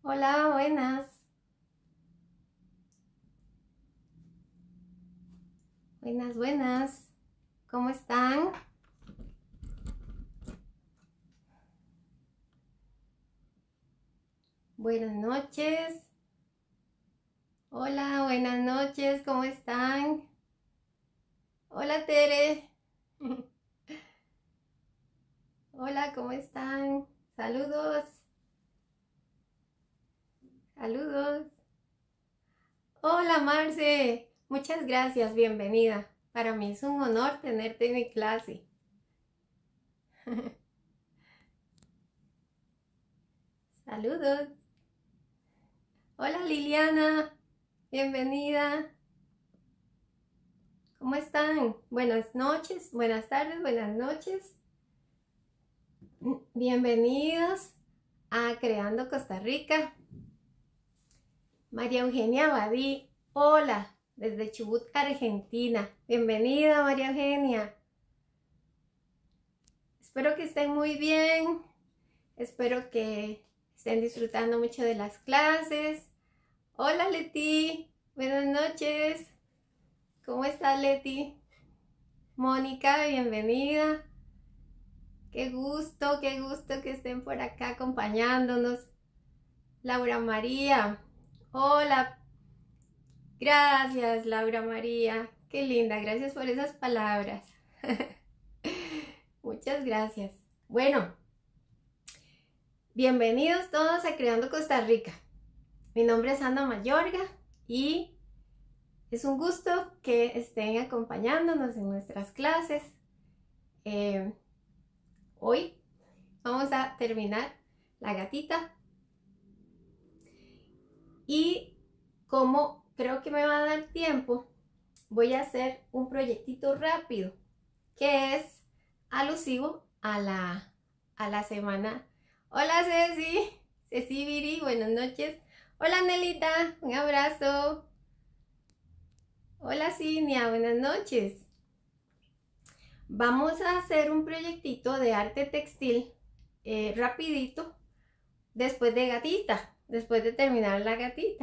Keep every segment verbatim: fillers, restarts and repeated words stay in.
Hola, buenas. Buenas, buenas. ¿Cómo están? Buenas noches. Hola, buenas noches. ¿Cómo están? Hola, Tere. Hola, ¿cómo están? Saludos. Saludos. Hola, Marce. Muchas gracias. Bienvenida. Para mí es un honor tenerte en mi clase. Saludos. Hola, Liliana. Bienvenida. ¿Cómo están? Buenas noches, buenas tardes, buenas noches. Bienvenidos a Creando Costa Rica. María Eugenia Badí, hola, desde Chubut, Argentina. Bienvenida, María Eugenia. Espero que estén muy bien. Espero que estén disfrutando mucho de las clases. Hola, Leti. Buenas noches. ¿Cómo estás, Leti? Mónica, bienvenida. Qué gusto, qué gusto que estén por acá acompañándonos. Laura María, hola. Gracias, Laura María. Qué linda, gracias por esas palabras. Muchas gracias. Bueno, bienvenidos todos a Creando Costa Rica. Mi nombre es Ana Mayorga y es un gusto que estén acompañándonos en nuestras clases. Eh, hoy vamos a terminar la gatita y como creo que me va a dar tiempo, voy a hacer un proyectito rápido que es alusivo a la, a la semana. Hola, Ceci, Ceci Viri, buenas noches. Hola, Nelita, un abrazo. Hola, Cinia, buenas noches. Vamos a hacer un proyectito de arte textil eh, rapidito después de gatita, después de terminar la gatita.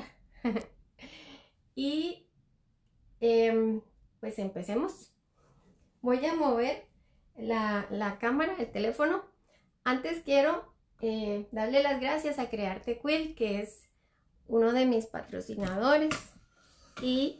Y eh, pues empecemos. Voy a mover la, la cámara, el teléfono. Antes quiero eh, darle las gracias a Crearte Quilt, que es uno de mis patrocinadores. Y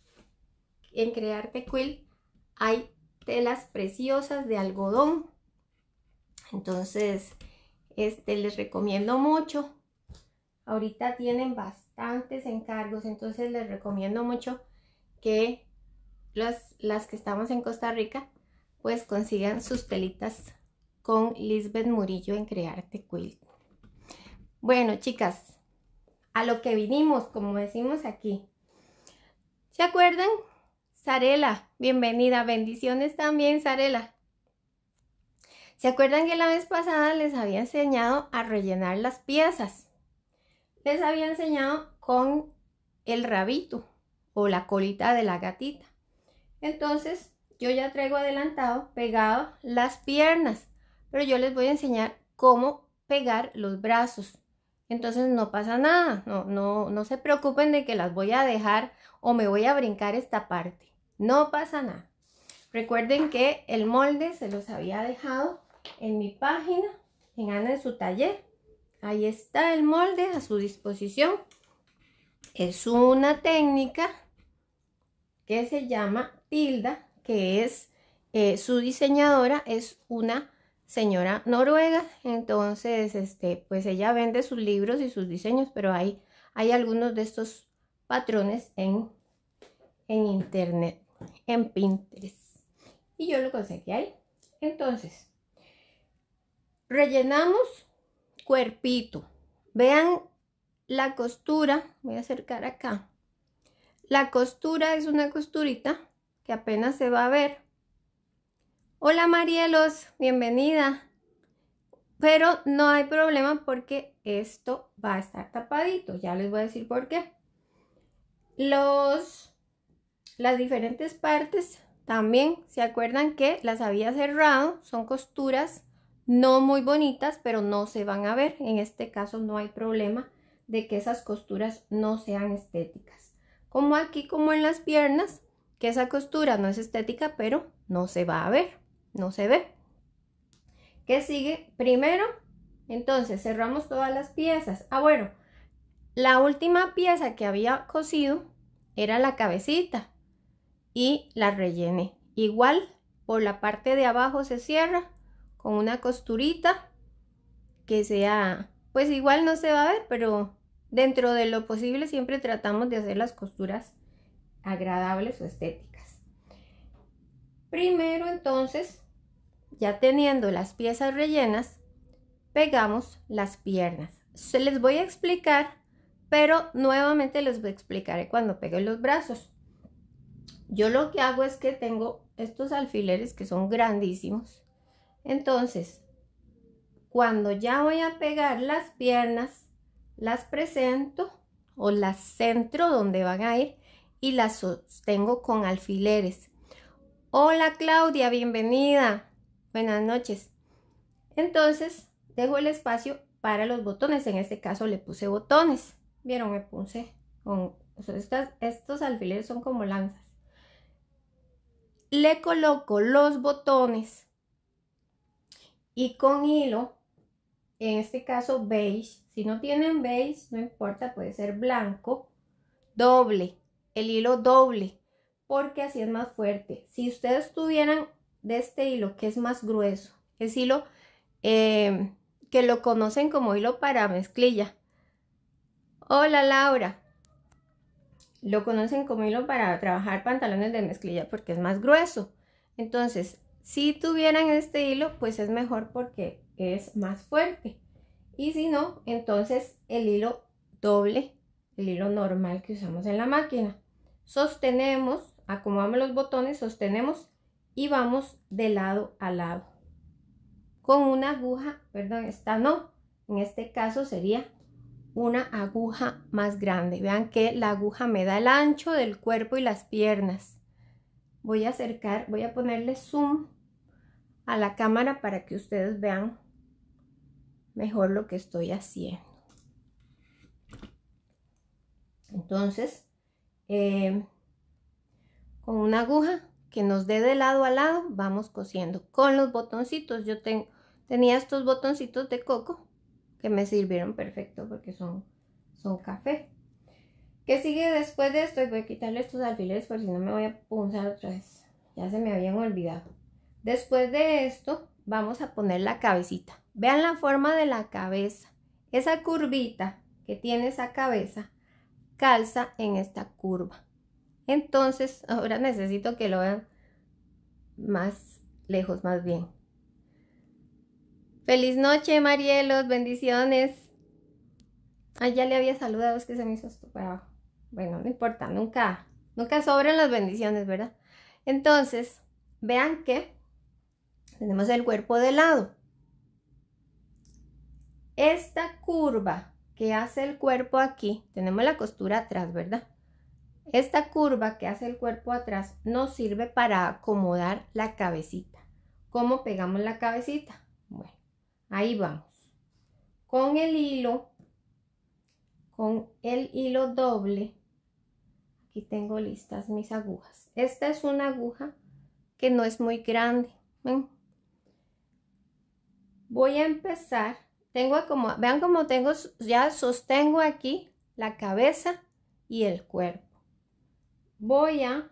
en Crearte Quilt hay telas preciosas de algodón. Entonces, este, les recomiendo mucho. Ahorita tienen bastantes encargos, entonces les recomiendo mucho que las, las que estamos en Costa Rica pues consigan sus telitas con Lisbeth Murillo en Crearte Quilt. Bueno, chicas, a lo que vinimos, como decimos aquí. ¿Se acuerdan? Sarela, bienvenida, bendiciones también, Sarela. ¿Se acuerdan que la vez pasada les había enseñado a rellenar las piezas? Les había enseñado con el rabito o la colita de la gatita. Entonces, yo ya traigo adelantado, pegado las piernas, pero yo les voy a enseñar cómo pegar los brazos. Entonces no pasa nada, no, no, no se preocupen de que las voy a dejar o me voy a brincar esta parte. No pasa nada. Recuerden que el molde se los había dejado en mi página, en Ana en su taller. Ahí está el molde a su disposición. Es una técnica que se llama Tilda, que es eh, su diseñadora, es una señora noruega. Entonces, este, pues ella vende sus libros y sus diseños, pero hay, hay algunos de estos patrones en, en internet, en Pinterest. Y yo lo conseguí ahí. Entonces, rellenamos cuerpito. Vean la costura, voy a acercar acá. La costura es una costurita que apenas se va a ver. Hola Marielos, bienvenida. Pero no hay problema porque esto va a estar tapadito. Ya les voy a decir por qué. Los, las diferentes partes también, ¿se acuerdan que las había cerrado? Son costuras no muy bonitas, pero no se van a ver. En este caso no hay problema de que esas costuras no sean estéticas. Como aquí, como en las piernas, que esa costura no es estética, pero no se va a ver, no se ve. ¿Qué sigue? Primero, entonces cerramos todas las piezas. Ah, bueno, la última pieza que había cosido era la cabecita y la rellené. Igual por la parte de abajo se cierra con una costurita que sea, pues igual no se va a ver, pero dentro de lo posible siempre tratamos de hacer las costuras agradables o estéticas. Primero entonces, ya teniendo las piezas rellenas, pegamos las piernas. Se les voy a explicar, pero nuevamente les explicaré cuando pegue los brazos. Yo lo que hago es que tengo estos alfileres que son grandísimos. Entonces, cuando ya voy a pegar las piernas, las presento o las centro donde van a ir y las sostengo con alfileres. Hola Claudia, bienvenida. Buenas noches. Entonces, dejo el espacio para los botones. En este caso le puse botones. ¿Vieron? Me puse con estas, estos alfileres son como lanzas. Le coloco los botones y con hilo, en este caso beige, si no tienen beige no importa, puede ser blanco, doble, el hilo doble, porque así es más fuerte. Si ustedes tuvieran de este hilo que es más grueso, es hilo eh, que lo conocen como hilo para mezclilla. Hola Laura. Lo conocen como hilo para trabajar pantalones de mezclilla porque es más grueso. Entonces, si tuvieran este hilo, pues es mejor porque es más fuerte. Y si no, entonces el hilo doble, el hilo normal que usamos en la máquina. Sostenemos, acomodamos los botones, sostenemos y vamos de lado a lado. Con una aguja, perdón, esta no, en este caso sería una aguja más grande. Vean que la aguja me da el ancho del cuerpo y las piernas. Voy a acercar, voy a ponerle zoom a la cámara para que ustedes vean mejor lo que estoy haciendo. Entonces, eh, con una aguja que nos dé de lado a lado, vamos cosiendo con los botoncitos. Yo tengo, tenía estos botoncitos de coco que me sirvieron perfecto porque son, son café. ¿Qué sigue después de esto? Y voy a quitarle estos alfileres por si no me voy a punzar otra vez. Ya se me habían olvidado. Después de esto vamos a poner la cabecita. Vean la forma de la cabeza. Esa curvita que tiene esa cabeza calza en esta curva. Entonces ahora necesito que lo vean más lejos, más bien. Feliz noche, Marielos, bendiciones. Ay, ya le había saludado, es que se me hizo esto para abajo. Bueno, no importa, nunca, nunca sobran las bendiciones, ¿verdad? Entonces, vean que tenemos el cuerpo de lado. Esta curva que hace el cuerpo aquí, tenemos la costura atrás, ¿verdad? Esta curva que hace el cuerpo atrás nos sirve para acomodar la cabecita. ¿Cómo pegamos la cabecita? Bueno, ahí vamos. Con el hilo, con el hilo doble, aquí tengo listas mis agujas. Esta es una aguja que no es muy grande. ¿Ven? Voy a empezar, tengo como, vean como tengo, ya sostengo aquí la cabeza y el cuerpo. Voy a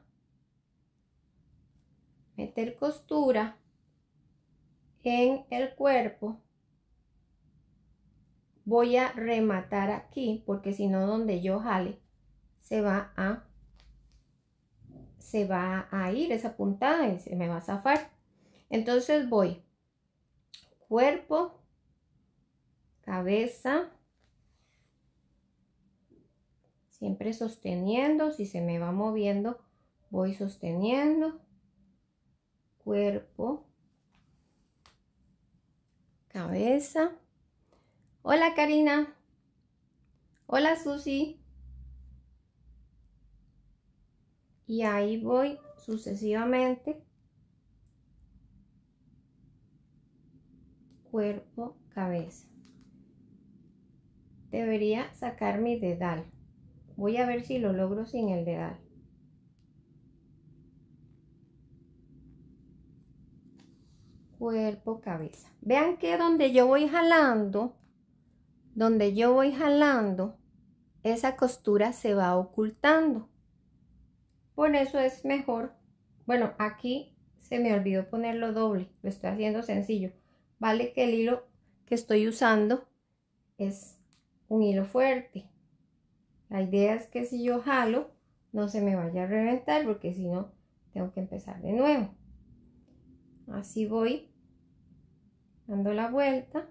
meter costura en el cuerpo. Voy a rematar aquí porque si no donde yo jale se va a se va a ir esa puntada y se me va a zafar. Entonces voy cuerpo, cabeza, siempre sosteniendo. Si se me va moviendo voy sosteniendo, cuerpo, cabeza. Hola Karina. Hola Susi. Y ahí voy sucesivamente. Cuerpo, cabeza. debería sacar mi dedal. Voy a ver si lo logro sin el dedal. Cuerpo, cabeza. Vean que donde yo voy jalando, donde yo voy jalando, esa costura se va ocultando. Por eso es mejor, bueno, aquí se me olvidó ponerlo doble, lo estoy haciendo sencillo. Vale que el hilo que estoy usando es un hilo fuerte. La idea es que si yo jalo, no se me vaya a reventar, porque si no, tengo que empezar de nuevo. Así voy dando la vuelta.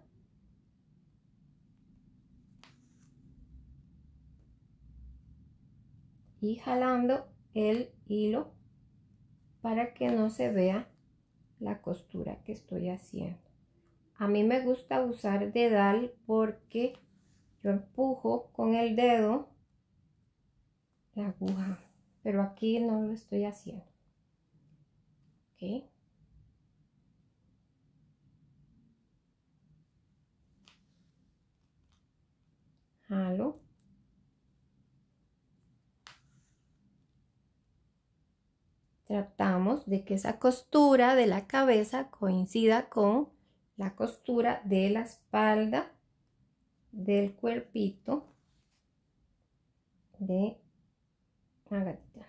Y jalando el hilo para que no se vea la costura que estoy haciendo. A mí me gusta usar dedal porque yo empujo con el dedo la aguja, pero aquí no lo estoy haciendo. ¿Ok? Jalo. Tratamos de que esa costura de la cabeza coincida con la costura de la espalda del cuerpito de la gatita.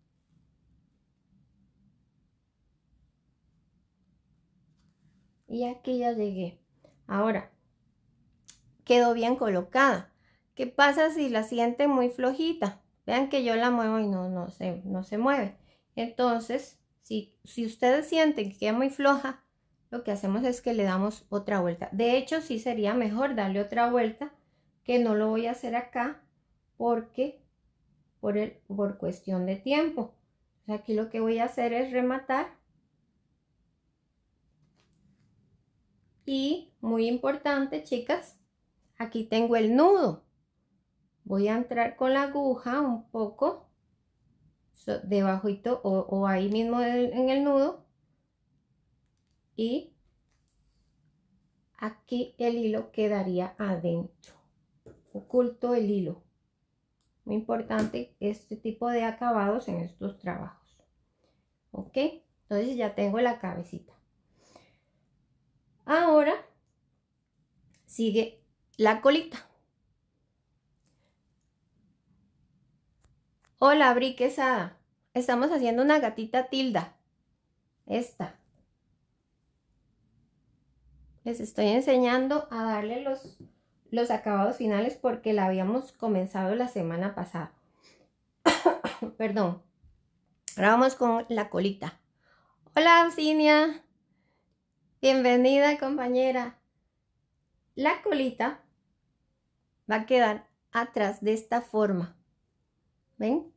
Y aquí ya llegué. Ahora, quedó bien colocada. ¿Qué pasa si la sienten muy flojita? Vean que yo la muevo y no, no, se, no se mueve. Entonces, si, si ustedes sienten que queda muy floja, lo que hacemos es que le damos otra vuelta. De hecho, sí sería mejor darle otra vuelta, que no lo voy a hacer acá porque por, el, por cuestión de tiempo. Aquí lo que voy a hacer es rematar. Y muy importante, chicas, aquí tengo el nudo. Voy a entrar con la aguja un poco debajito o, o ahí mismo en el nudo, y aquí el hilo quedaría adentro, oculto el hilo. Muy importante este tipo de acabados en estos trabajos. Ok, entonces ya tengo la cabecita. Ahora sigue la colita. Hola, Bri Quesada. Estamos haciendo una gatita tilda. Esta. Les estoy enseñando a darle los, los acabados finales porque la habíamos comenzado la semana pasada. Perdón. Ahora vamos con la colita. Hola, Auxinia. Bienvenida, compañera. La colita va a quedar atrás de esta forma. ¿Ven?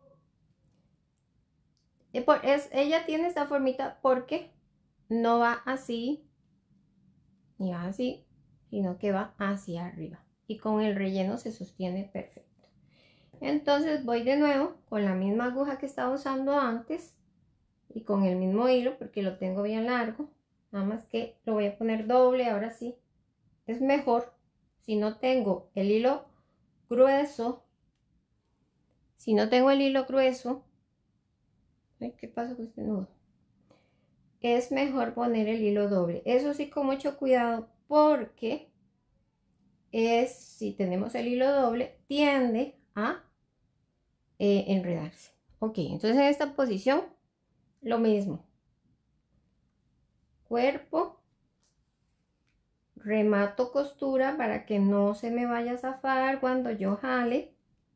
Es, ella tiene esta formita porque no va así ni va así, sino que va hacia arriba. Y con el relleno se sostiene perfecto. Entonces voy de nuevo con la misma aguja que estaba usando antes y con el mismo hilo porque lo tengo bien largo. Nada más que lo voy a poner doble, ahora sí. Es mejor si no tengo el hilo grueso. Si no tengo el hilo grueso, ¿qué pasa con este nudo? Es mejor poner el hilo doble. Eso sí, con mucho cuidado, porque es, si tenemos el hilo doble, tiende a eh, enredarse. Ok, entonces en esta posición, lo mismo. Cuerpo, remato costura para que no se me vaya a zafar cuando yo jale.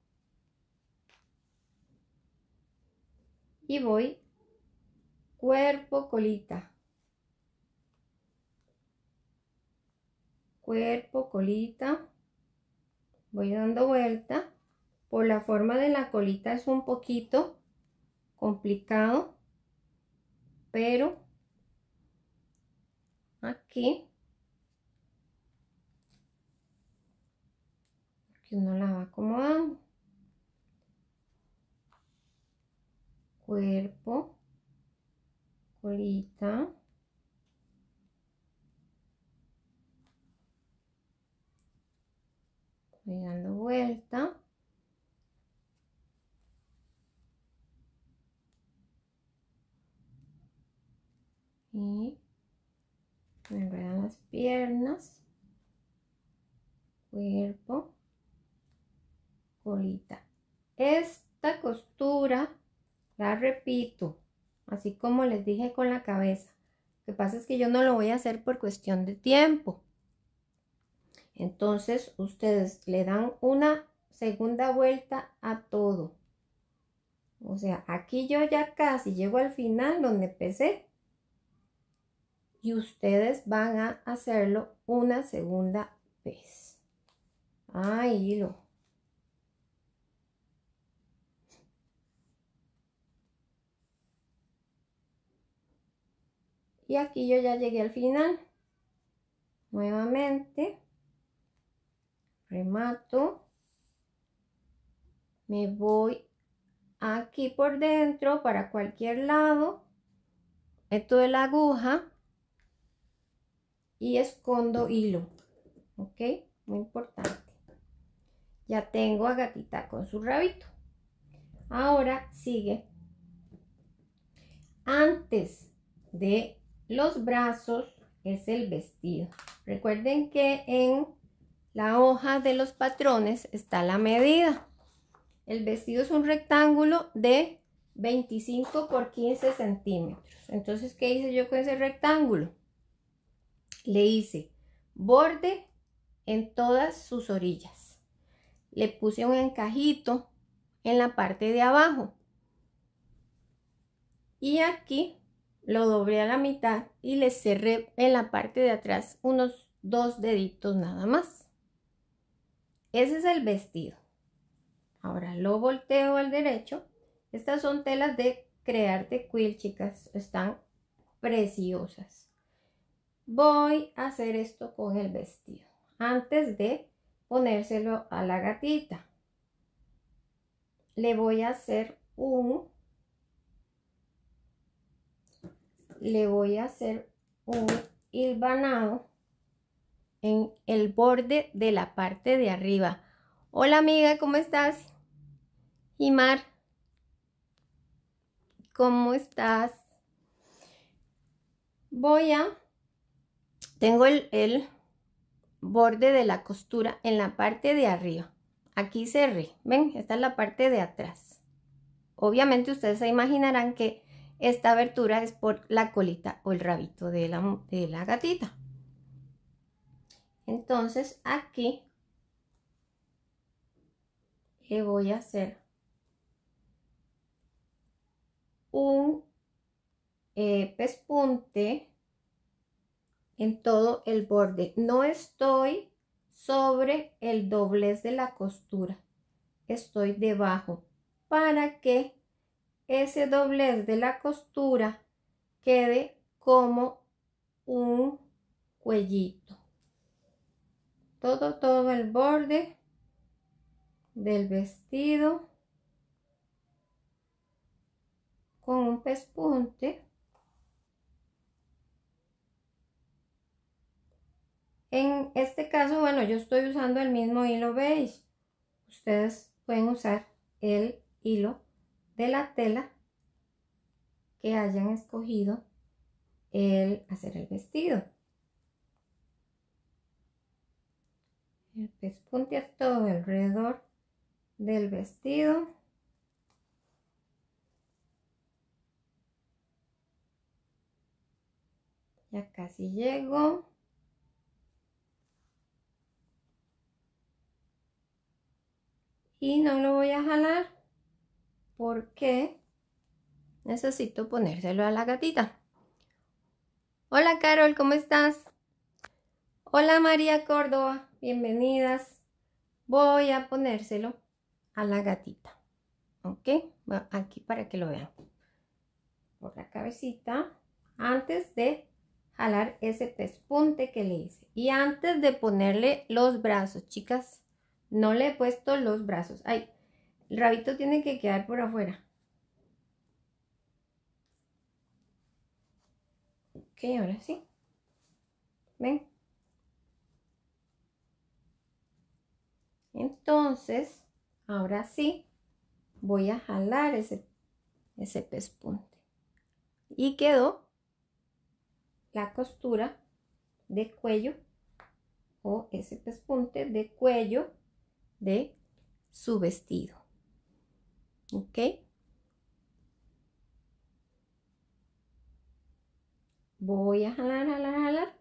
Y voy cuerpo, colita. Cuerpo, colita. Voy dando vuelta. Por la forma de la colita es un poquito complicado, pero aquí, aquí uno la va acomodando. Cuerpo, colita. Voy dando vuelta. Y me enredan las piernas, cuerpo, colita. Esta costura la repito, así como les dije con la cabeza. Lo que pasa es que yo no lo voy a hacer por cuestión de tiempo. Entonces ustedes le dan una segunda vuelta a todo. O sea, aquí yo ya casi llego al final donde empecé. Y ustedes van a hacerlo una segunda vez. Ahí hilo. Y aquí yo ya llegué al final. Nuevamente. Remato. Me voy aquí por dentro para cualquier lado. Meto de la aguja. Y escondo hilo, ok, muy importante. Ya tengo a Gatita con su rabito. Ahora sigue. Antes de los brazos es el vestido. Recuerden que en la hoja de los patrones está la medida. El vestido es un rectángulo de veinticinco por quince centímetros. Entonces, ¿qué hice yo con ese rectángulo? Le hice borde en todas sus orillas. Le puse un encajito en la parte de abajo. Y aquí lo doblé a la mitad y le cerré en la parte de atrás unos dos deditos nada más. Ese es el vestido. Ahora lo volteo al derecho. Estas son telas de Crearte Quilt, chicas. Están preciosas. Voy a hacer esto con el vestido antes de ponérselo a la gatita. Le voy a hacer un le voy a hacer un hilvanado en el borde de la parte de arriba. Hola amiga, ¿cómo estás? Imar, ¿cómo estás? Voy a tengo el, el borde de la costura en la parte de arriba. Aquí cerré, ven, esta es la parte de atrás. Obviamente ustedes se imaginarán que esta abertura es por la colita o el rabito de la, de la gatita. Entonces aquí le voy a hacer un eh, pespunte en todo el borde. No estoy sobre el doblez de la costura, estoy debajo para que ese doblez de la costura quede como un cuellito. Todo, todo el borde del vestido con un pespunte. En este caso, bueno, yo estoy usando el mismo hilo beige. Ustedes pueden usar el hilo de la tela que hayan escogido el hacer el vestido. El pespunte a todo alrededor del vestido. Ya casi llego. Y no lo voy a jalar porque necesito ponérselo a la gatita. Hola Carol, ¿cómo estás? Hola María Córdoba, bienvenidas. Voy a ponérselo a la gatita. Ok, aquí para que lo vean. Por la cabecita, antes de jalar ese pespunte que le hice. Y antes de ponerle los brazos, chicas, no le he puesto los brazos. Ay, el rabito tiene que quedar por afuera. Ok, ahora sí. ¿Ven? Entonces, ahora sí, voy a jalar ese, ese pespunte. Y quedó la costura de cuello o ese pespunte de cuello de su vestido. ¿Ok? Voy a jalar, jalar, jalar.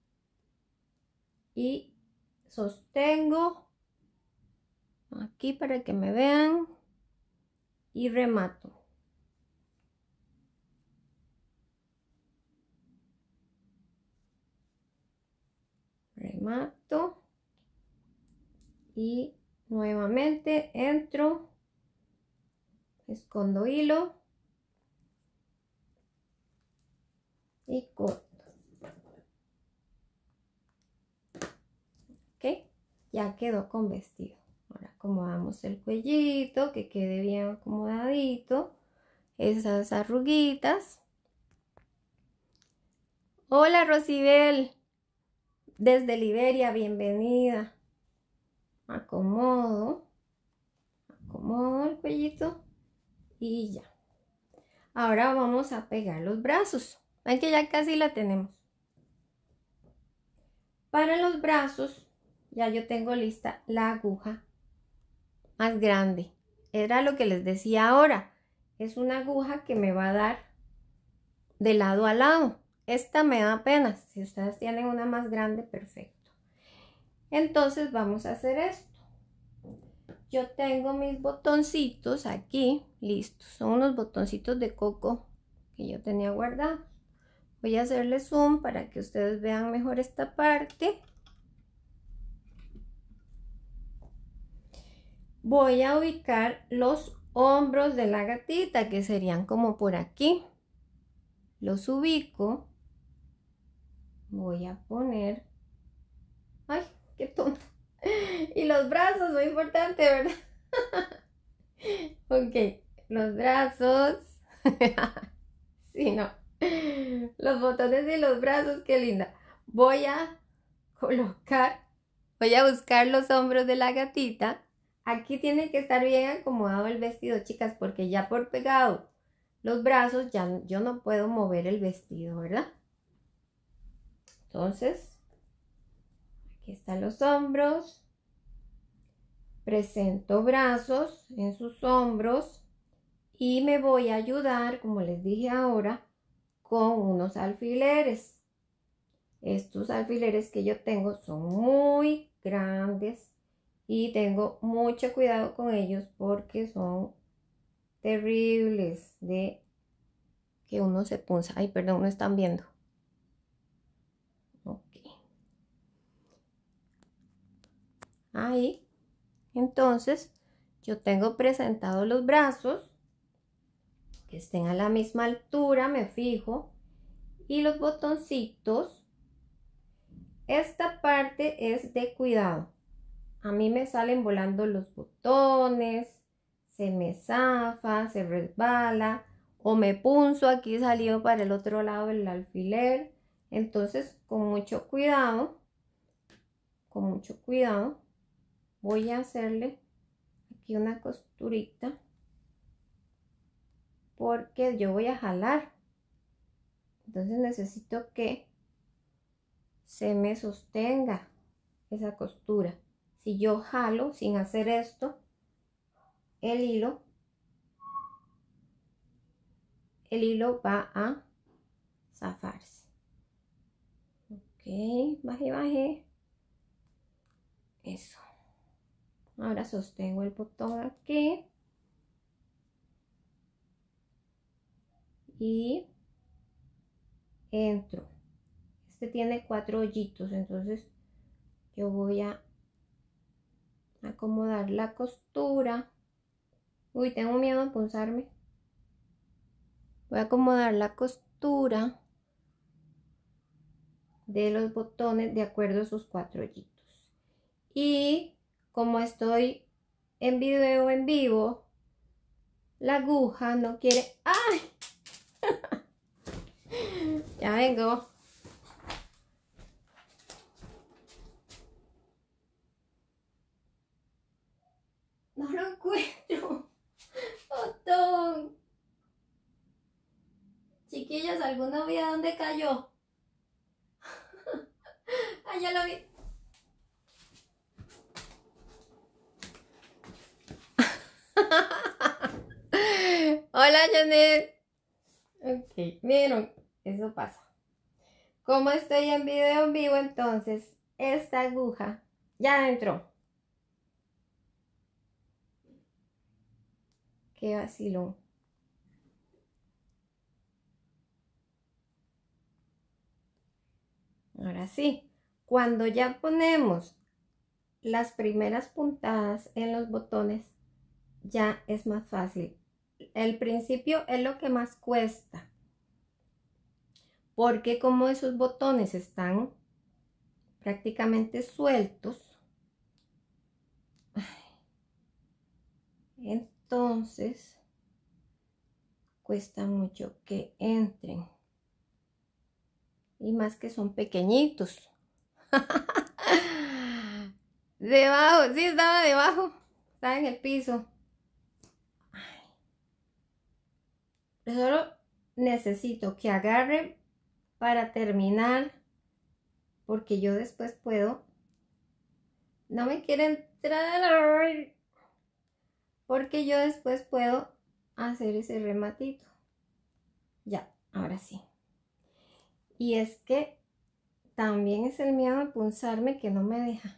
Y sostengo aquí para que me vean. Y remato. Remato. Y nuevamente entro. Escondo hilo. Y corto. ¿Ok? Ya quedó con vestido. Ahora acomodamos el cuellito, que quede bien acomodadito. Esas arruguitas. Hola Rosibel, desde Liberia, bienvenida. Acomodo, acomodo el cuellito y ya. Ahora vamos a pegar los brazos. Ven que ya casi la tenemos. Para los brazos ya yo tengo lista la aguja más grande. Era lo que les decía ahora. Es una aguja que me va a dar de lado a lado. Esta me da apenas. Si ustedes tienen una más grande, perfecto. Entonces vamos a hacer esto. Yo tengo mis botoncitos aquí listos. Son unos botoncitos de coco que yo tenía guardados. Voy a hacerle zoom para que ustedes vean mejor esta parte. Voy a ubicar los hombros de la gatita, que serían como por aquí. Los ubico. Voy a poner... ¡Ay, qué tonto! Y los brazos, muy importante, ¿verdad? Ok, los brazos. Sí, no. Los botones de los brazos, qué linda. Voy a colocar, voy a buscar los hombros de la gatita. Aquí tiene que estar bien acomodado el vestido, chicas, porque ya por pegado los brazos ya yo no puedo mover el vestido, ¿verdad? Entonces, aquí están los hombros. Presento brazos en sus hombros y me voy a ayudar, como les dije ahora, con unos alfileres. Estos alfileres que yo tengo son muy grandes y tengo mucho cuidado con ellos porque son terribles de que uno se punza. Ay, perdón, no están viendo. Ok. Ahí. Entonces, yo tengo presentados los brazos que estén a la misma altura, me fijo, y los botoncitos. Esta parte es de cuidado. A mí me salen volando los botones, se me zafa, se resbala o me punzo, aquí salió para el otro lado el alfiler. Entonces, con mucho cuidado, con mucho cuidado, voy a hacerle aquí una costurita porque yo voy a jalar. Entonces necesito que se me sostenga esa costura. Si yo jalo sin hacer esto, el hilo, el hilo va a zafarse. Ok, bajé, bajé. Eso. Ahora sostengo el botón aquí. Y entro. Este tiene cuatro hoyitos, entonces yo voy a acomodar la costura. Uy, tengo miedo a punzarme. Voy a acomodar la costura de los botones de acuerdo a sus cuatro hoyitos. Y como estoy en video en vivo, la aguja no quiere... ¡Ay! Ya vengo. No lo encuentro. Botón. Chiquillos, ¿alguno vio dónde cayó? Ah, ya lo vi. Hola, Janet. Ok, miren, eso pasa. Como estoy en video en vivo, entonces esta aguja ya entró. Qué vacilón. Ahora sí, cuando ya ponemos las primeras puntadas en los botones, ya es más fácil. El principio es lo que más cuesta, porque como esos botones están prácticamente sueltos, entonces cuesta mucho que entren. Y más que son pequeñitos. Debajo, sí estaba debajo, estaba en el piso. Solo necesito que agarre para terminar, porque yo después puedo. No me quiere entrar, porque yo después puedo hacer ese rematito. Ya, ahora sí. Y es que también es el miedo a punzarme que no me deja.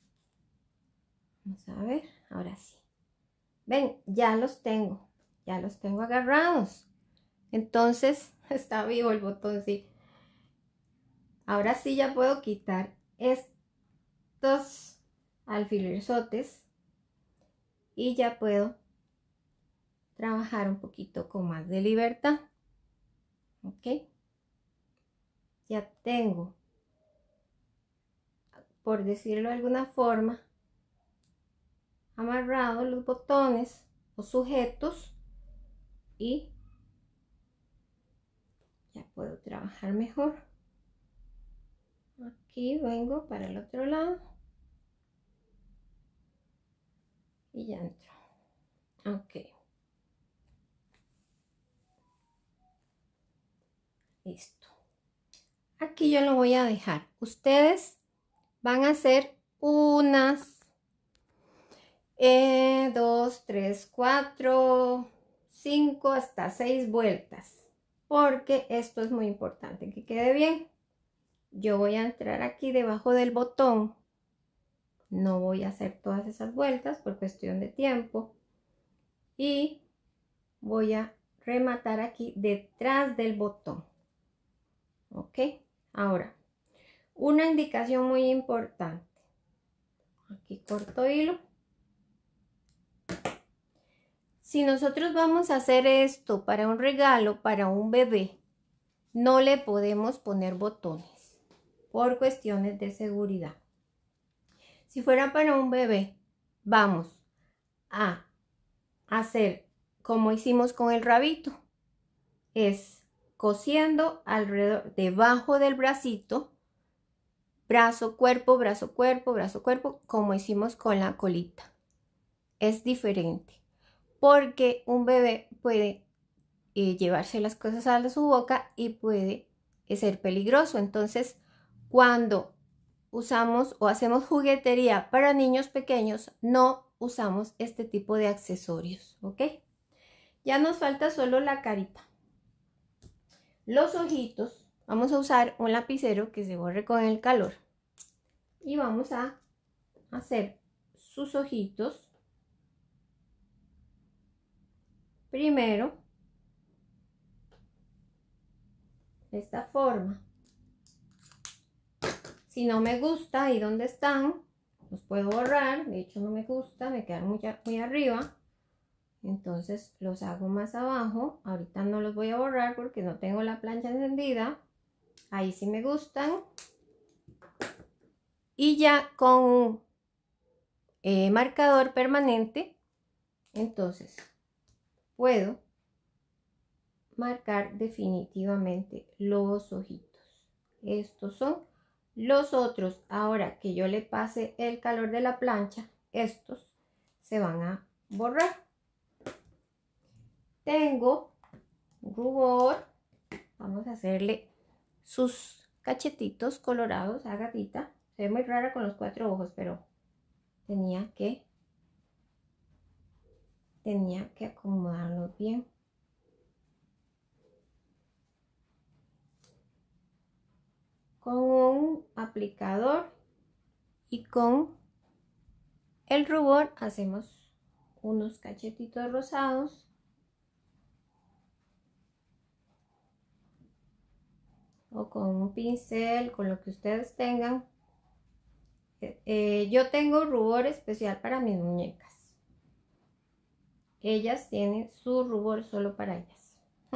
Vamos a ver, ahora sí. Ven, ya los tengo, ya los tengo agarrados. Entonces está vivo el botón, sí. Ahora sí ya puedo quitar estos alfilerzotes y ya puedo trabajar un poquito con más de libertad. Ok. Ya tengo, por decirlo de alguna forma, amarrados los botones o sujetos y ya puedo trabajar mejor. Aquí vengo para el otro lado y ya entro. Ok. Listo. Aquí yo lo voy a dejar. Ustedes van a hacer unas eh, dos, tres, cuatro, cinco, hasta seis vueltas. Porque esto es muy importante que quede bien. Yo voy a entrar aquí debajo del botón. No voy a hacer todas esas vueltas por cuestión de tiempo. Y voy a rematar aquí detrás del botón. Ok. Ahora, una indicación muy importante. Aquí corto hilo. Si nosotros vamos a hacer esto para un regalo, para un bebé, no le podemos poner botones por cuestiones de seguridad. Si fuera para un bebé, vamos a hacer como hicimos con el rabito. Es cosiendo alrededor, debajo del bracito, brazo, cuerpo, brazo, cuerpo, brazo, cuerpo, como hicimos con la colita. Es diferente, porque un bebé puede eh, llevarse las cosas a su boca y puede eh, ser peligroso. Entonces, cuando usamos o hacemos juguetería para niños pequeños, no usamos este tipo de accesorios, ¿ok? Ya nos falta solo la carita. Los ojitos, vamos a usar un lapicero que se borre con el calor. Y vamos a hacer sus ojitos. Primero, de esta forma. Si no me gusta y dónde están, los puedo borrar. De hecho no me gusta, me quedan muy, muy arriba. Entonces los hago más abajo. Ahorita no los voy a borrar porque no tengo la plancha encendida. Ahí sí me gustan. Y ya con un eh, marcador permanente, entonces puedo marcar definitivamente los ojitos. Estos son los otros. Ahora que yo le pase el calor de la plancha, estos se van a borrar. Tengo rubor. Vamos a hacerle sus cachetitos colorados a Gatita. Se ve muy rara con los cuatro ojos, pero tenía que tenía que acomodarlos bien. Con un aplicador y con el rubor hacemos unos cachetitos rosados. O con un pincel, con lo que ustedes tengan. Eh, yo tengo rubor especial para mis muñecas. Ellas tienen su rubor solo para ellas.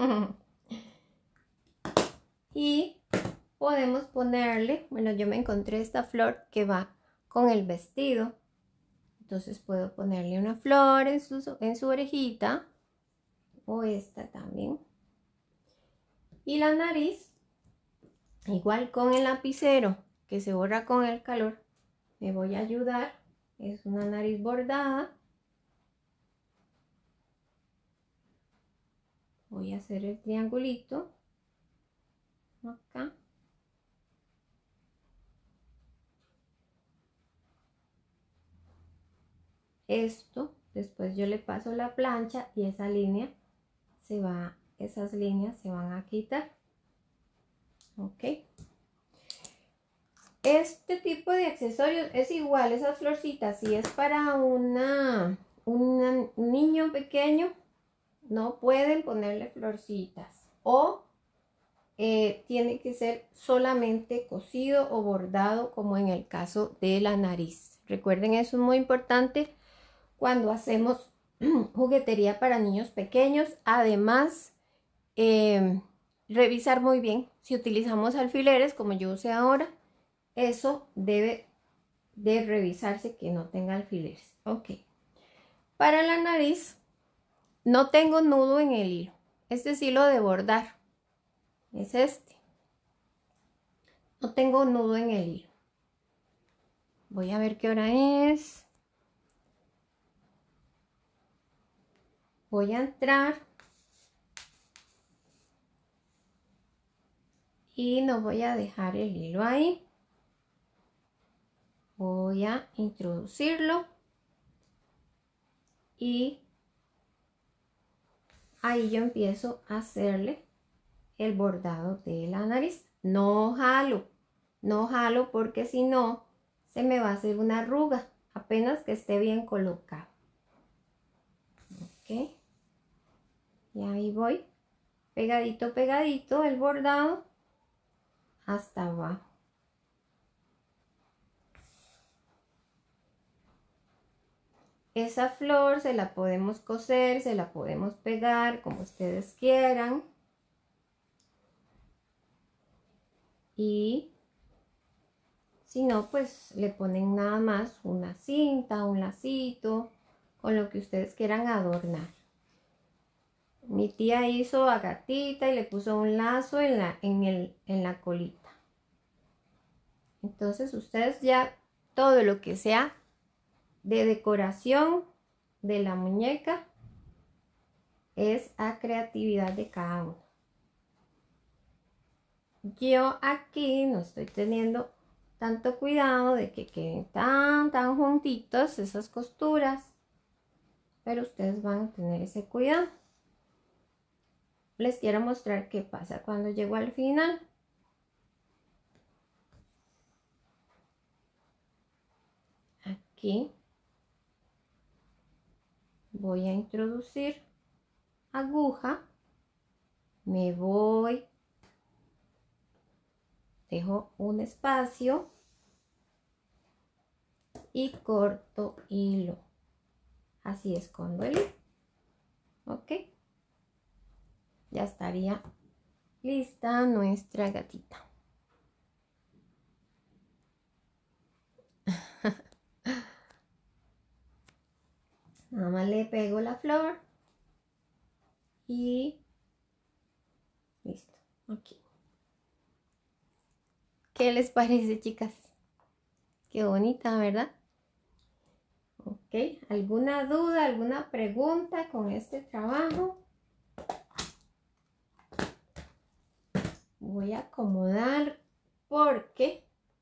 Y podemos ponerle, bueno, yo me encontré esta flor que va con el vestido. Entonces puedo ponerle una flor en su, en su orejita. O esta también. Y la nariz, igual con el lapicero que se borra con el calor, me voy a ayudar. Es una nariz bordada. Voy a hacer el triangulito acá. Esto, después yo le paso la plancha y esa línea se va, esas líneas se van a quitar. Ok. Este tipo de accesorios es igual, esas florcitas, si es para una, una, un niño pequeño, no pueden ponerle florcitas. O eh, tiene que ser solamente cosido o bordado, como en el caso de la nariz. Recuerden, eso es muy importante cuando hacemos juguetería para niños pequeños. Además, eh, revisar muy bien si utilizamos alfileres, como yo usé ahora. Eso debe de revisarse que no tenga alfileres. Ok. Para la nariz no tengo nudo en el hilo. Este es hilo de bordar. Es este. No tengo nudo en el hilo. Voy a ver qué hora es. Voy a entrar. Y no voy a dejar el hilo ahí. Voy a introducirlo y ahí yo empiezo a hacerle el bordado de la nariz. No jalo, no jalo porque si no se me va a hacer una arruga, apenas que esté bien colocado. Ok, y ahí voy, pegadito, pegadito el bordado hasta abajo. Esa flor se la podemos coser, se la podemos pegar como ustedes quieran. Y si no, pues le ponen nada más una cinta, un lacito, con lo que ustedes quieran adornar. Mi tía hizo a Gatita y le puso un lazo en la, en el, en la colita. Entonces ustedes ya todo lo que sea de decoración de la muñeca es a creatividad de cada uno. Yo aquí no estoy teniendo tanto cuidado de que queden tan tan juntitos esas costuras, pero ustedes van a tener ese cuidado. Les quiero mostrar qué pasa cuando llego al final. Aquí voy a introducir aguja, me voy, dejo un espacio y corto hilo. Así escondo el hilo. Ok, ya estaría lista nuestra gatita. Nada más le pego la flor y listo. Aquí. ¿Qué les parece, chicas? Qué bonita, ¿verdad? ¿Ok? ¿Alguna duda, alguna pregunta con este trabajo? Voy a acomodar porque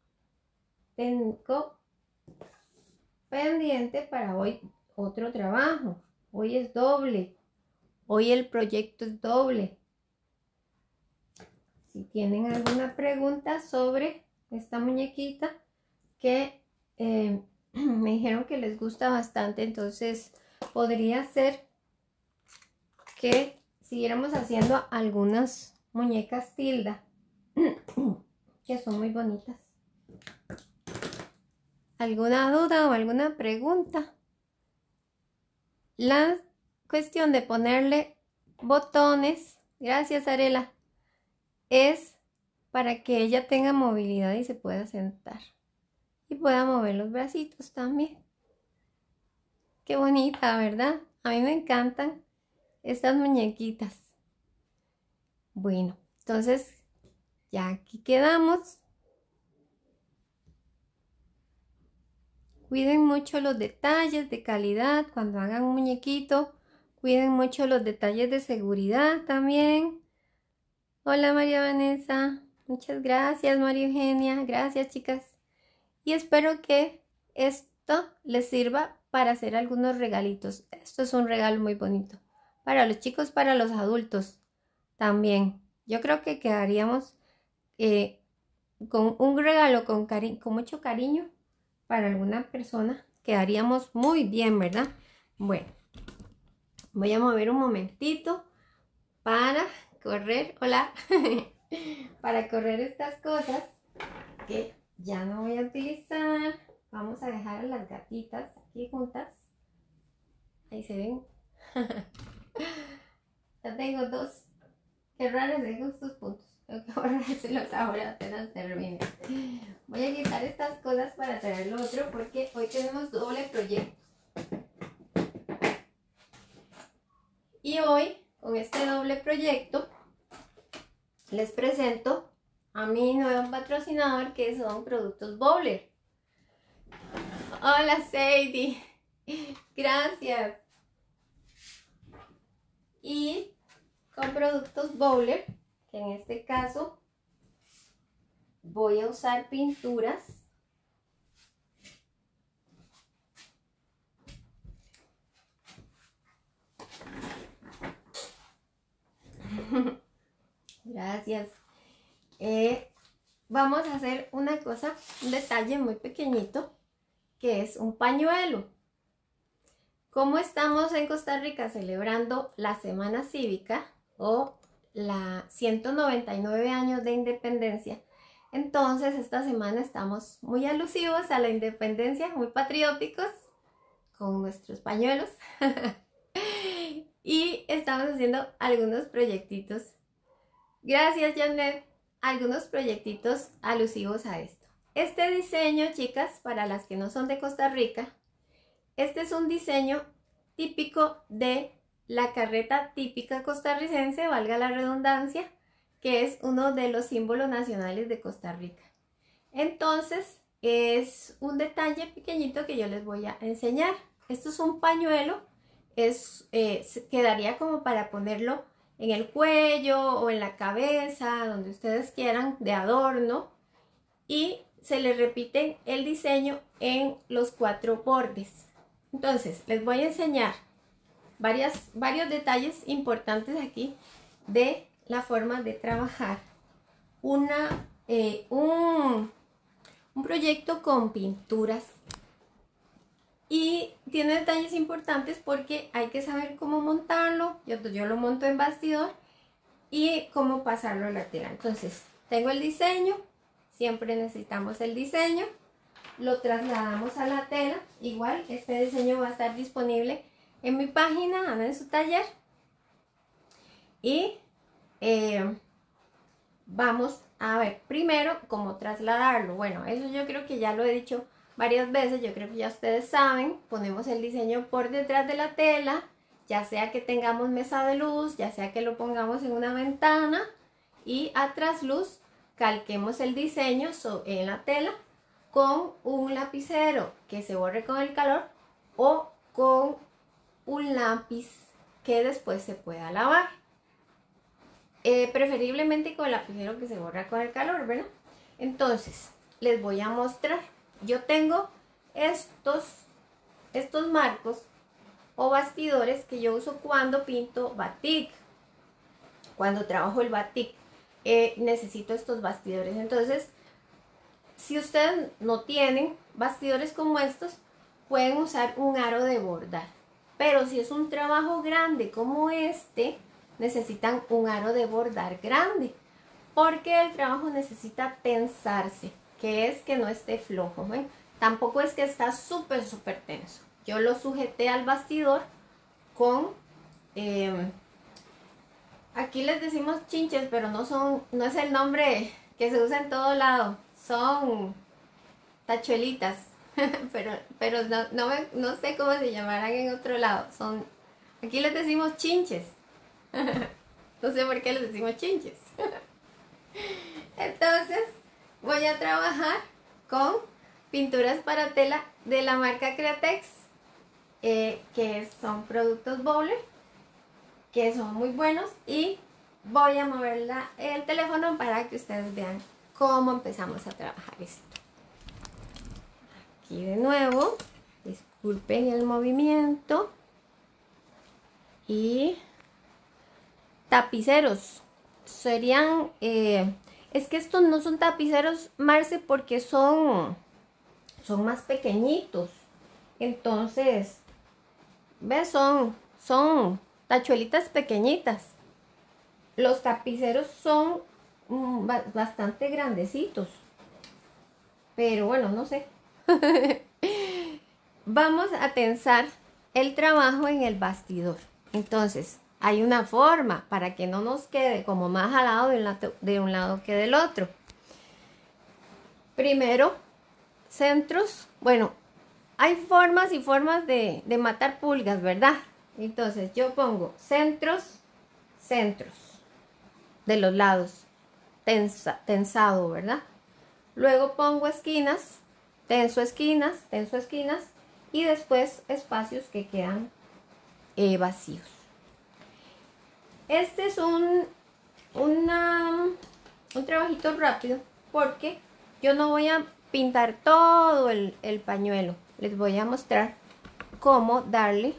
tengo pendiente para hoy otro trabajo. Hoy es doble. Hoy el proyecto es doble. Si tienen alguna pregunta sobre esta muñequita que eh, me dijeron que les gusta bastante, entonces podría ser que siguiéramos haciendo algunas muñecas tilda que son muy bonitas. ¿Alguna duda o alguna pregunta? La cuestión de ponerle botones, gracias Arela, es para que ella tenga movilidad y se pueda sentar y pueda mover los bracitos también. Qué bonita, ¿verdad? A mí me encantan estas muñequitas. Bueno, entonces ya aquí quedamos. Cuiden mucho los detalles de calidad cuando hagan un muñequito. Cuiden mucho los detalles de seguridad también. Hola María Vanessa. Muchas gracias María Eugenia. Gracias chicas. Y espero que esto les sirva para hacer algunos regalitos. Esto es un regalo muy bonito. Para los chicos, para los adultos también. Yo creo que quedaríamos eh, con un regalo con, cari con mucho cariño. Para alguna persona quedaríamos muy bien, ¿verdad? Bueno, voy a mover un momentito para correr, hola, para correr estas cosas que ya no voy a utilizar. Vamos a dejar a las gatitas aquí juntas. Ahí se ven. Ya tengo dos. Qué raro dejo estos puntos. Tengo que borrárselos ahora apenas termine. Voy a quitar estas cosas para traer lo otro porque hoy tenemos doble proyecto. Y hoy, con este doble proyecto, les presento a mi nuevo patrocinador que son Productos Bowler. Hola Sadie. Gracias. Y con Productos Bowler, que en este caso voy a usar pinturas gracias. Eh, vamos a hacer una cosa, un detalle muy pequeñito, que es un pañuelo. Como estamos en Costa Rica celebrando la Semana Cívica o la ciento noventa y nueve años de independencia, entonces esta semana estamos muy alusivos a la independencia, muy patrióticos con nuestros pañuelos y estamos haciendo algunos proyectitos. Gracias Janet, algunos proyectitos alusivos a esto. Este diseño, chicas, para las que no son de Costa Rica, este es un diseño típico de la carreta típica costarricense, valga la redundancia, que es uno de los símbolos nacionales de Costa Rica. Entonces, es un detalle pequeñito que yo les voy a enseñar. Esto es un pañuelo, es, eh, quedaría como para ponerlo en el cuello o en la cabeza, donde ustedes quieran, de adorno, y se le repite el diseño en los cuatro bordes. Entonces, les voy a enseñar varias, varios detalles importantes aquí de la forma de trabajar una, eh, un, un proyecto con pinturas. Y tiene detalles importantes porque hay que saber cómo montarlo. Yo, yo lo monto en bastidor y cómo pasarlo a la tela. Entonces, tengo el diseño. Siempre necesitamos el diseño. Lo trasladamos a la tela. Igual, este diseño va a estar disponible en mi página, Ana en su taller. Y eh, vamos a ver primero cómo trasladarlo. Bueno, eso yo creo que ya lo he dicho varias veces, yo creo que ya ustedes saben. Ponemos el diseño por detrás de la tela, ya sea que tengamos mesa de luz, ya sea que lo pongamos en una ventana, y a trasluz calquemos el diseño en la tela con un lapicero que se borre con el calor o con un lápiz que después se pueda lavar. Eh, preferiblemente con el lapicero que se borra con el calor, ¿verdad? Entonces, les voy a mostrar. Yo tengo estos, estos marcos o bastidores que yo uso cuando pinto batik. Cuando trabajo el batik, eh, necesito estos bastidores. Entonces, si ustedes no tienen bastidores como estos, pueden usar un aro de bordar. Pero si es un trabajo grande como este, necesitan un aro de bordar grande, porque el trabajo necesita tensarse, que es que no esté flojo, ¿ven? Tampoco es que está súper, súper tenso. Yo lo sujeté al bastidor con... Eh, aquí les decimos chinches, pero no son, no es el nombre que se usa en todo lado. Son tachuelitas, pero, pero no, no, me, no sé cómo se llamarán en otro lado. Son, aquí les decimos chinches. No sé por qué les decimos chinches. Entonces voy a trabajar con pinturas para tela de la marca Createx, eh, que son productos Bowler, que son muy buenos, y voy a mover la, el teléfono para que ustedes vean cómo empezamos a trabajar esto. Aquí de nuevo, disculpen el movimiento. Y tapiceros serían, eh, es que estos no son tapiceros, Marce, porque son, son más pequeñitos. Entonces, ¿ves? Son, son tachuelitas pequeñitas. Los tapiceros son mm, bastante grandecitos. Pero bueno, no sé. Vamos a tensar el trabajo en el bastidor. Entonces, hay una forma para que no nos quede como más jalado de un lado, de un lado que del otro. Primero, centros. Bueno, hay formas y formas de, de matar pulgas, ¿verdad? Entonces, yo pongo centros, centros de los lados, tensa, tensado, ¿verdad? Luego pongo esquinas, tenso esquinas, tenso esquinas, y después espacios que quedan eh, vacíos. Este es un, una, un trabajito rápido porque yo no voy a pintar todo el, el pañuelo. Les voy a mostrar cómo darle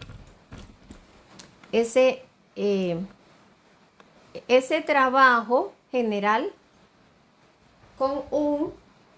ese, eh, ese trabajo general con un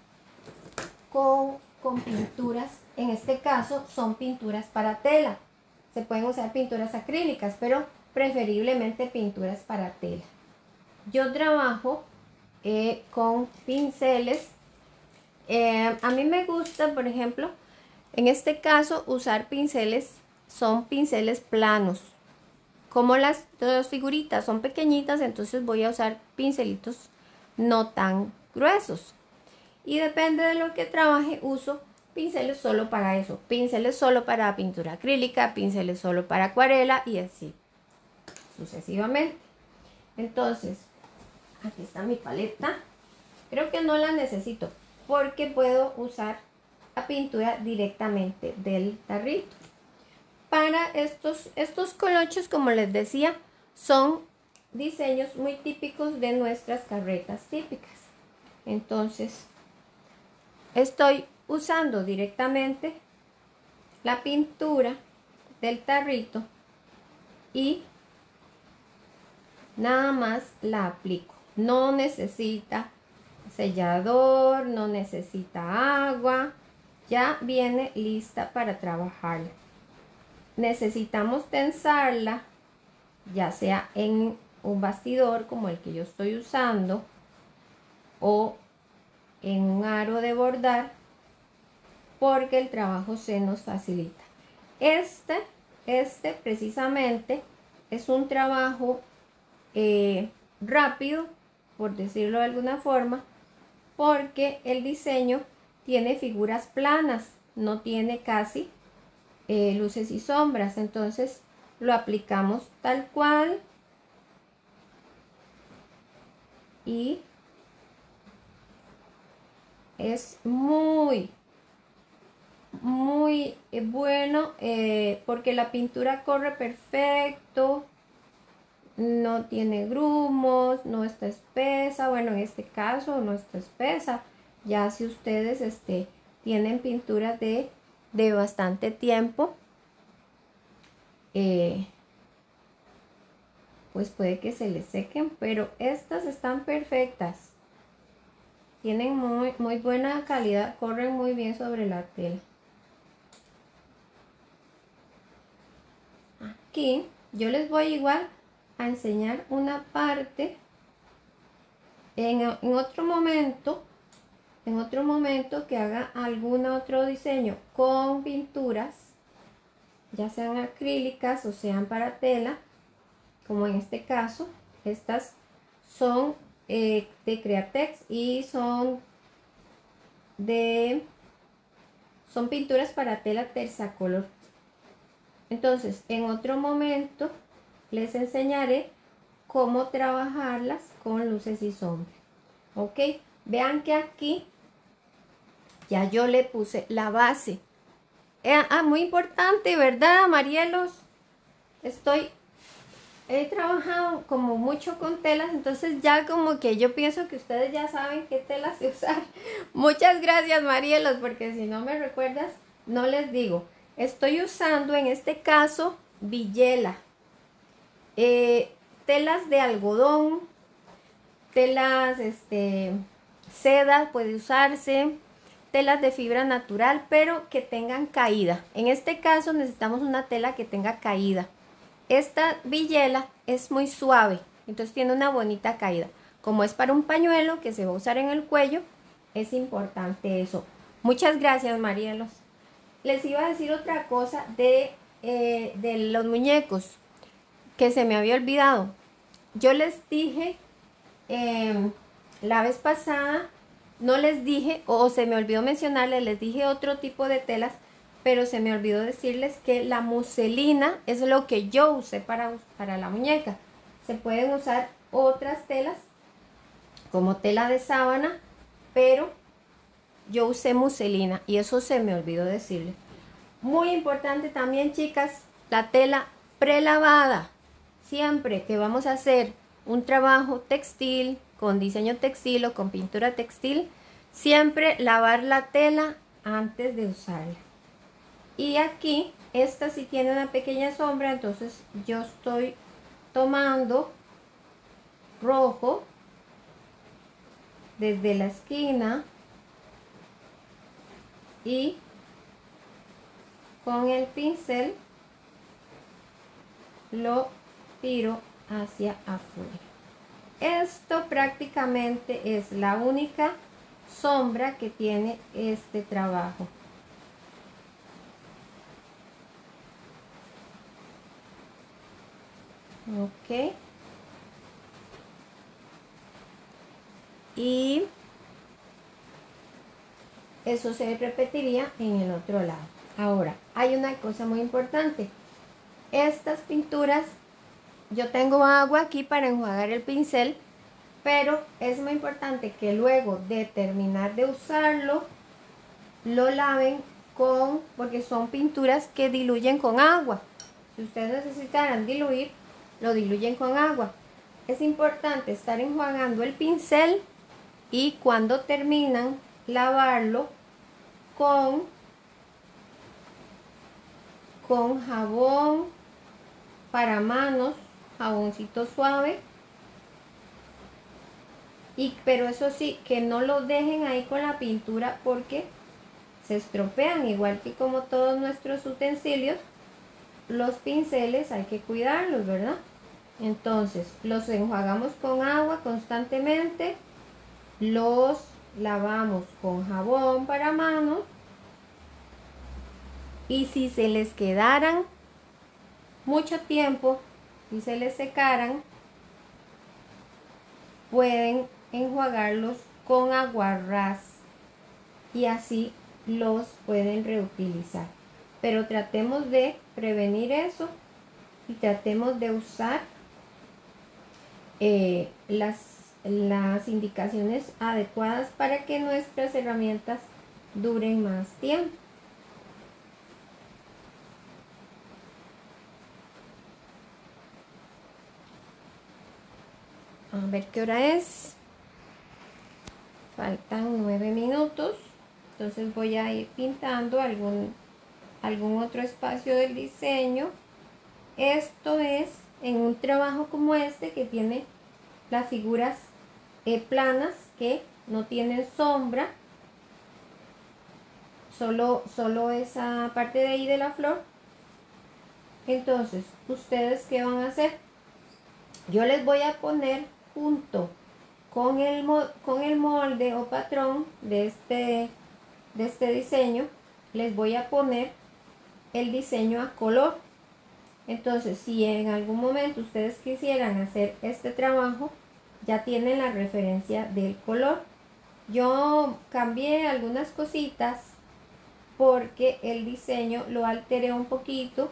con, con pinturas. En este caso son pinturas para tela. Se pueden usar pinturas acrílicas, pero preferiblemente pinturas para tela. Yo trabajo eh, con pinceles. Eh, a mí me gusta, por ejemplo, en este caso usar pinceles, son pinceles planos. Como las dos figuritas son pequeñitas, entonces voy a usar pincelitos no tan gruesos. Y depende de lo que trabaje, uso pinceles solo para eso, pinceles solo para pintura acrílica, pinceles solo para acuarela y así sucesivamente. Entonces, aquí está mi paleta. Creo que no la necesito porque puedo usar la pintura directamente del tarrito. Para estos, estos colochos, como les decía, son diseños muy típicos de nuestras carretas típicas. Entonces, estoy usando directamente la pintura del tarrito y nada más la aplico. No necesita sellador, no necesita agua, ya viene lista para trabajarla. Necesitamos tensarla, ya sea en un bastidor como el que yo estoy usando o en un aro de bordar, porque el trabajo se nos facilita. Este, este precisamente es un trabajo eh, rápido, por decirlo de alguna forma, porque el diseño tiene figuras planas, no tiene casi eh, luces y sombras, entonces lo aplicamos tal cual y es muy muy eh, bueno eh, porque la pintura corre perfecto, no tiene grumos, no está espesa. Bueno, en este caso no está espesa. Ya si ustedes este, tienen pinturas de, de bastante tiempo, eh, pues puede que se les sequen, pero estas están perfectas. Tienen muy, muy buena calidad, corren muy bien sobre la tela. Aquí yo les voy igual a enseñar una parte en, en otro momento, en otro momento que haga algún otro diseño con pinturas, ya sean acrílicas o sean para tela, como en este caso. Estas son eh, de Createx y son de son pinturas para tela tersacolor. Entonces, en otro momento les enseñaré cómo trabajarlas con luces y sombras. Ok, vean que aquí ya yo le puse la base. Eh, ah, muy importante, ¿verdad, Marielos? Estoy, he trabajado como mucho con telas, entonces ya como que yo pienso que ustedes ya saben qué telas usar. Muchas gracias, Marielos, porque si no me recuerdas, no les digo. Estoy usando en este caso Villela, eh, telas de algodón, telas, este, seda puede usarse, telas de fibra natural, pero que tengan caída. En este caso necesitamos una tela que tenga caída. Esta Villela es muy suave, entonces tiene una bonita caída. Como es para un pañuelo que se va a usar en el cuello, es importante eso. Muchas gracias, Marielos. Les iba a decir otra cosa de, eh, de los muñecos que se me había olvidado. Yo les dije eh, la vez pasada, no les dije, o se me olvidó mencionarles, les dije otro tipo de telas, pero se me olvidó decirles que la muselina es lo que yo usé para, para la muñeca. Se pueden usar otras telas, como tela de sábana, pero yo usé muselina y eso se me olvidó decirles. Muy importante también, chicas, la tela prelavada. Siempre que vamos a hacer un trabajo textil, con diseño textil o con pintura textil, siempre lavar la tela antes de usarla. Y aquí, esta sí tiene una pequeña sombra, entonces yo estoy tomando rojo desde la esquina y con el pincel lo tiro hacia afuera. Esto prácticamente es la única sombra que tiene este trabajo. Ok. Y eso se repetiría en el otro lado. Ahora, hay una cosa muy importante. Estas pinturas, yo tengo agua aquí para enjuagar el pincel, pero es muy importante que luego de terminar de usarlo, lo laven con, porque son pinturas que diluyen con agua. Si ustedes necesitaran diluir, lo diluyen con agua. Es importante estar enjuagando el pincel y cuando terminan, lavarlo con, con jabón para manos, jaboncito suave. Y, pero eso sí, que no lo dejen ahí con la pintura porque se estropean, igual que como todos nuestros utensilios. Los pinceles hay que cuidarlos, ¿verdad? Entonces los enjuagamos con agua constantemente, los lavamos con jabón para manos y si se les quedaran mucho tiempo y se les secaran, pueden enjuagarlos con aguarrás y así los pueden reutilizar. Pero tratemos de prevenir eso y tratemos de usar eh, las, las indicaciones adecuadas para que nuestras herramientas duren más tiempo. A ver qué hora es. Faltan nueve minutos. Entonces voy a ir pintando algún, algún otro espacio del diseño. Esto es en un trabajo como este que tiene las figuras eh, planas que no tienen sombra. Solo, solo esa parte de ahí de la flor. Entonces, ¿ustedes qué van a hacer? Yo les voy a poner junto con el, con el molde o patrón de este, de este diseño, les voy a poner el diseño a color. Entonces, si en algún momento ustedes quisieran hacer este trabajo, ya tienen la referencia del color. Yo cambié algunas cositas porque el diseño lo alteré un poquito,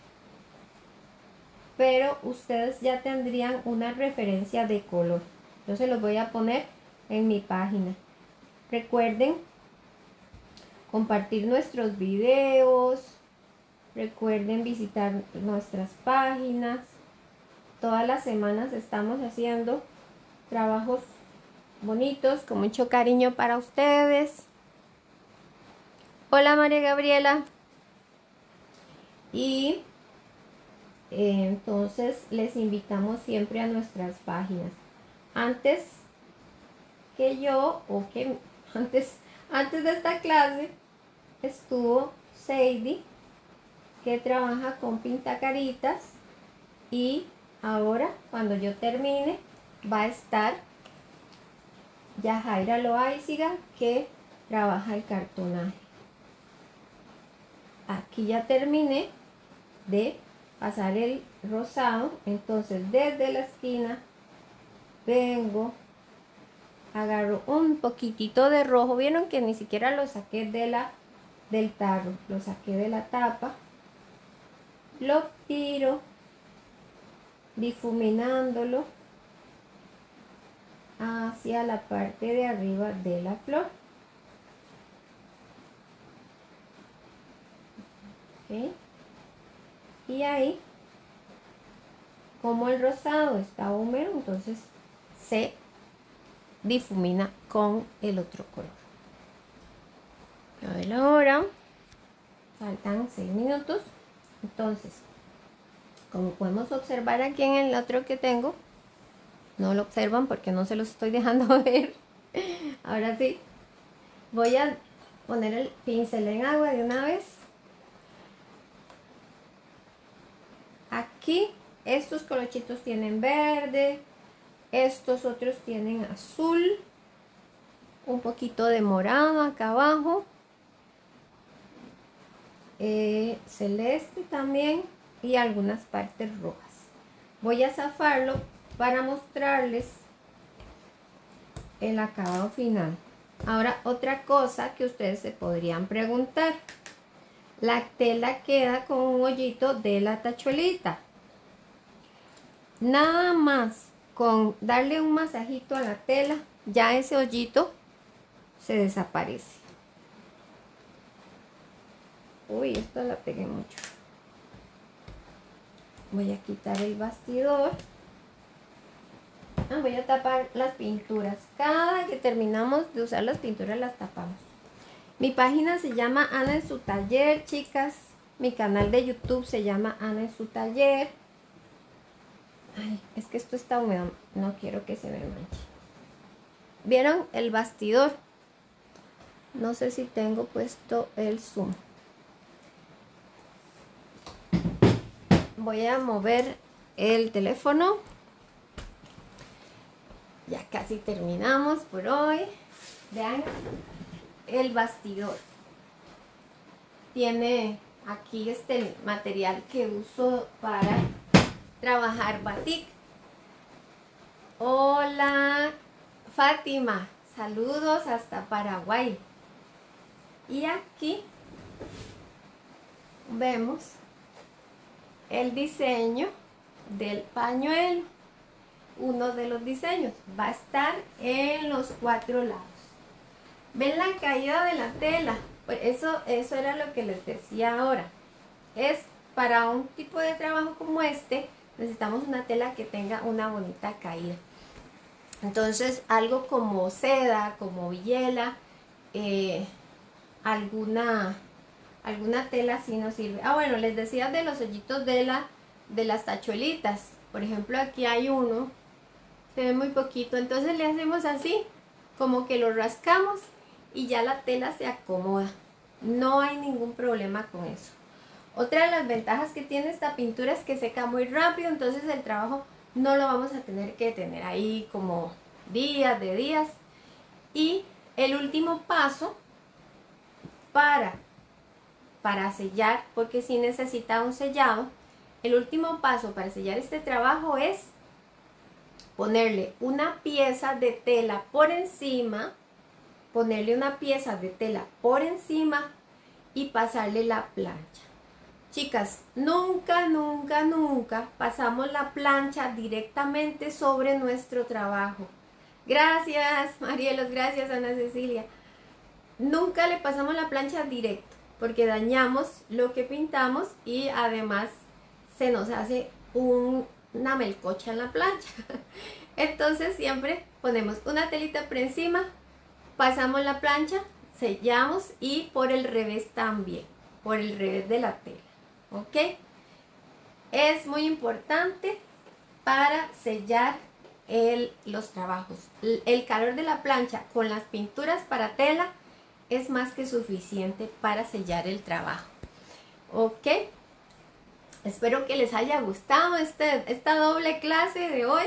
pero ustedes ya tendrían una referencia de color. Yo se los voy a poner en mi página. Recuerden compartir nuestros videos, recuerden visitar nuestras páginas. Todas las semanas estamos haciendo trabajos bonitos con mucho cariño para ustedes. Hola María Gabriela. Y eh, entonces les invitamos siempre a nuestras páginas. Antes que yo, o que antes, antes de esta clase, estuvo Sadie, que trabaja con pintacaritas, y ahora cuando yo termine va a estar Yajaira Loaiziga, que trabaja el cartonaje. Aquí ya terminé de pasar el rosado, entonces desde la esquina vengo, agarro un poquitito de rojo. Vieron que ni siquiera lo saqué de la, del tarro, lo saqué de la tapa, lo tiro difuminándolo hacia la parte de arriba de la flor. ¿Okay? Y ahí, como el rosado está húmedo, entonces se difumina con el otro color. A ver ahora, faltan seis minutos. Entonces, como podemos observar aquí en el otro que tengo, no lo observan porque no se los estoy dejando ver. Ahora sí, voy a poner el pincel en agua de una vez. Aquí estos colochitos tienen verde, estos otros tienen azul, un poquito de morado acá abajo, eh, celeste también, y algunas partes rojas. Voy a zafarlo para mostrarles el acabado final. Ahora, otra cosa que ustedes se podrían preguntar: la tela queda con un hoyito de la tachuelita. Nada más con darle un masajito a la tela, ya ese hoyito se desaparece. Uy, esto la pegué mucho. Voy a quitar el bastidor. Ah, voy a tapar las pinturas. Cada que terminamos de usar las pinturas las tapamos. Mi página se llama Ana en su taller, chicas. Mi canal de YouTube se llama Ana en su taller. Ay, es que esto está húmedo. No quiero que se me manche. ¿Vieron el bastidor? No sé si tengo puesto el zoom. Voy a mover el teléfono. Ya casi terminamos por hoy. Vean el bastidor. Tiene aquí este material que uso para trabajar batik. Hola Fátima, saludos hasta Paraguay. Y aquí vemos el diseño del pañuelo. Uno de los diseños va a estar en los cuatro lados. ¿Ven la caída de la tela? Pues eso, eso era lo que les decía ahora. Es para un tipo de trabajo como este, necesitamos una tela que tenga una bonita caída. Entonces algo como seda, como villela, eh, alguna, alguna tela así nos sirve. Ah, bueno, les decía de los hoyitos de, la, de las tachuelitas. Por ejemplo, aquí hay uno, se ve muy poquito, entonces le hacemos así, como que lo rascamos y ya la tela se acomoda. No hay ningún problema con eso. Otra de las ventajas que tiene esta pintura es que seca muy rápido, entonces el trabajo no lo vamos a tener que tener ahí como días de días. Y el último paso para, para sellar, porque si necesita un sellado, el último paso para sellar este trabajo es ponerle una pieza de tela por encima, ponerle una pieza de tela por encima y pasarle la plancha. Chicas, nunca, nunca, nunca pasamos la plancha directamente sobre nuestro trabajo. Gracias, Marielos, gracias, Ana Cecilia. Nunca le pasamos la plancha directo, porque dañamos lo que pintamos y además se nos hace un, una melcocha en la plancha. Entonces siempre ponemos una telita por encima, pasamos la plancha, sellamos y por el revés también, por el revés de la tela. ¿Ok? Es muy importante para sellar el, los trabajos. El, el calor de la plancha con las pinturas para tela es más que suficiente para sellar el trabajo. ¿Ok? Espero que les haya gustado este, esta doble clase de hoy.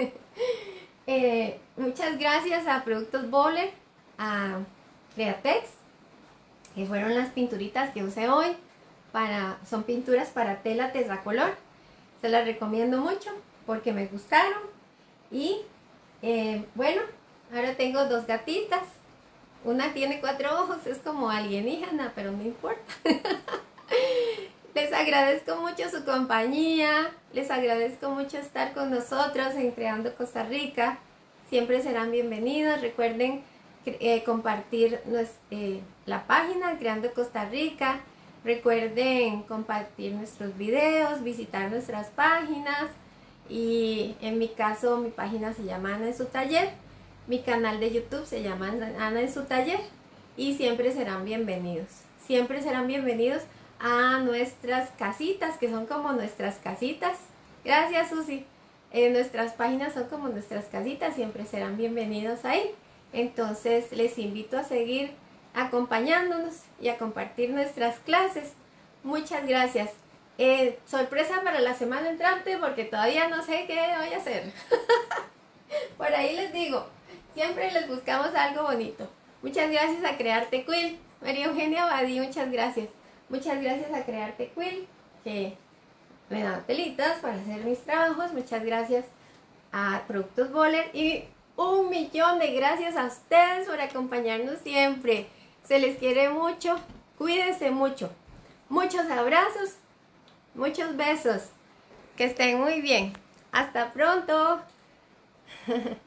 eh, muchas gracias a Productos Boller, a Createx, que fueron las pinturitas que usé hoy. Para, son pinturas para tela tetracolor. Se las recomiendo mucho porque me gustaron. Y eh, bueno, ahora tengo dos gatitas. Una tiene cuatro ojos, es como alienígena, pero no importa. Les agradezco mucho su compañía. Les agradezco mucho estar con nosotros en Creando Costa Rica. Siempre serán bienvenidos. Recuerden eh, compartir eh, la página Creando Costa Rica. Recuerden compartir nuestros videos, visitar nuestras páginas y en mi caso mi página se llama Ana en su taller, mi canal de YouTube se llama Ana en su taller y siempre serán bienvenidos, siempre serán bienvenidos a nuestras casitas que son como nuestras casitas. Gracias, Susi. Eh, nuestras páginas son como nuestras casitas, siempre serán bienvenidos ahí. Entonces les invito a seguir acompañándonos y a compartir nuestras clases. Muchas gracias. Eh, sorpresa para la semana entrante porque todavía no sé qué voy a hacer. Por ahí les digo, siempre les buscamos algo bonito. Muchas gracias a Crearte Quilt. María Eugenia Badí, muchas gracias. Muchas gracias a Crearte Quilt, que me dan telitas para hacer mis trabajos. Muchas gracias a Productos Boller y un millón de gracias a ustedes por acompañarnos siempre. Se les quiere mucho, cuídense mucho. Muchos abrazos, muchos besos. Que estén muy bien. Hasta pronto.